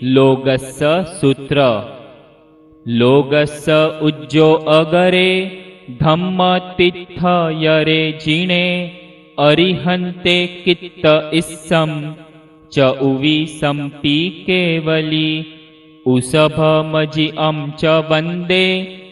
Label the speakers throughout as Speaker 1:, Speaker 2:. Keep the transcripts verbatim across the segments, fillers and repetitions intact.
Speaker 1: लोगस्य सूत्र। लोगस्य उज्जो अगरे धम्म तीर्थ यरे जिणे अरिहन्ते कित्त इस्सम च उवि सम्पि केवली उषभमजिअं च वन्दे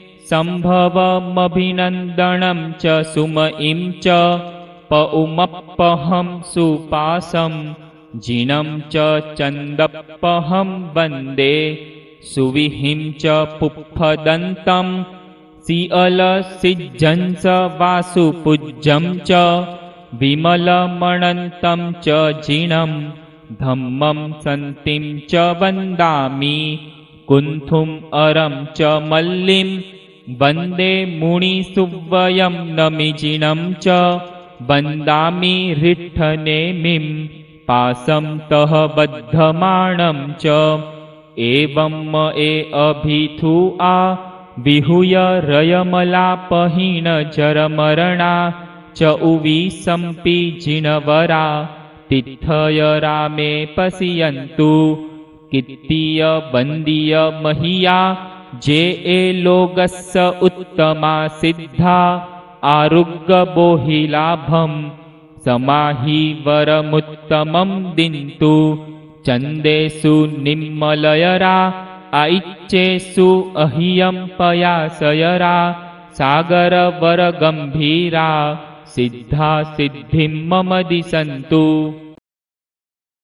Speaker 1: सम्भवमभिनन्दनं च सुमइं च पउमप्पहं सुपासं जिनं च चन्दप्पहं वन्दे सुविहिं च पुप्फदन्तं सिअलसिज्जंस वासुपूज्यं च विमलमणन्तं च जिनं धम्मं सन्तिं च वन्दामि कुन्थुम् अरं च मल्लिं वन्दे मुनिसुव्वयं नमिजिनं च वन्दामि रिट्ठनेमिं पासं तः बद्धमाणं च एवं म ए अभिथु आ विहूय रयमलापहीन जरमरणा च उवि सम्पि जिनवरा तिथयरा मे पश्यन्तु कित्तीय बन्दीय महीया जे ए लोगस्य उत्तमा सिद्धा आरुग्य बोहिलाभं समाहि वरमुत्तमं दिन्तु चन्देषु निम्मलयरा आइच्चेषु अह्यं पयासयरा सागरवरगम्भीरा सिद्धा सिद्धिं मम दिशन्तु।